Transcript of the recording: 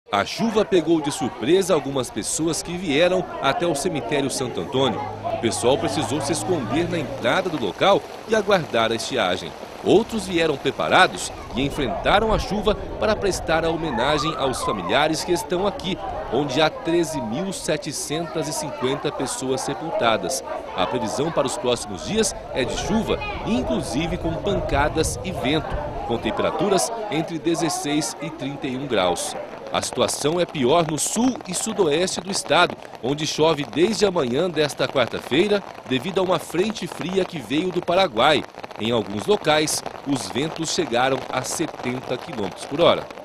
A chuva pegou de surpresa algumas pessoas que vieram até o cemitério Santo Antônio. O pessoal precisou se esconder na entrada do local e aguardar a estiagem. Outros vieram preparados e enfrentaram a chuva para prestar a homenagem aos familiares que estão aqui, onde há 13.750 pessoas sepultadas. A previsão para os próximos dias é de chuva, inclusive com pancadas e vento, com temperaturas entre 16 e 31 graus. A situação é pior no sul e sudoeste do estado, onde chove desde a manhã desta quarta-feira devido a uma frente fria que veio do Paraguai. Em alguns locais, os ventos chegaram a 70 km/h.